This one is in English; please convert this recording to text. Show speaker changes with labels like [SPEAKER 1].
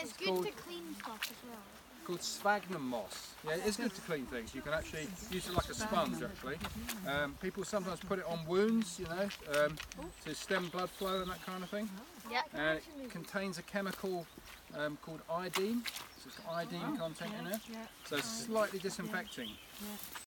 [SPEAKER 1] it's good to clean stuff as well.
[SPEAKER 2] Called sphagnum moss. Yeah, it is good to clean things. You can actually use it like a sponge actually. People sometimes put it on wounds, you know, to stem blood flow and that kind of thing.
[SPEAKER 1] Yep.
[SPEAKER 2] And it contains a chemical called iodine. So it's got iodine content in it. So it's slightly disinfecting.